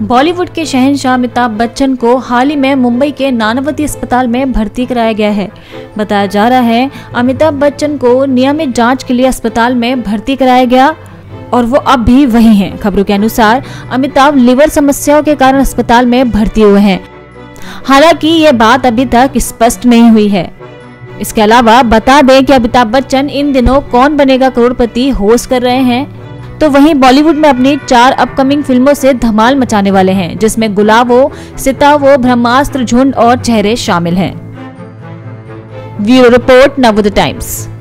बॉलीवुड के शहंशाह अमिताभ बच्चन को हाल ही में मुंबई के नानावती अस्पताल में भर्ती कराया गया है। बताया जा रहा है अमिताभ बच्चन को नियमित जांच के लिए अस्पताल में भर्ती कराया गया और वो अब भी वहीं हैं। खबरों के अनुसार अमिताभ लिवर समस्याओं के कारण अस्पताल में भर्ती हुए हैं। हालांकि ये बात अभी तक स्पष्ट नहीं हुई है। इसके अलावा बता दें कि अमिताभ बच्चन इन दिनों कौन बनेगा करोड़पति होस्ट कर रहे हैं, तो वहीं बॉलीवुड में अपनी 4 अपकमिंग फिल्मों से धमाल मचाने वाले हैं, जिसमें गुलाबो, सितावो, ब्रह्मास्त्र, झुंड और चेहरे शामिल हैं। Bureau report, Navodaya times.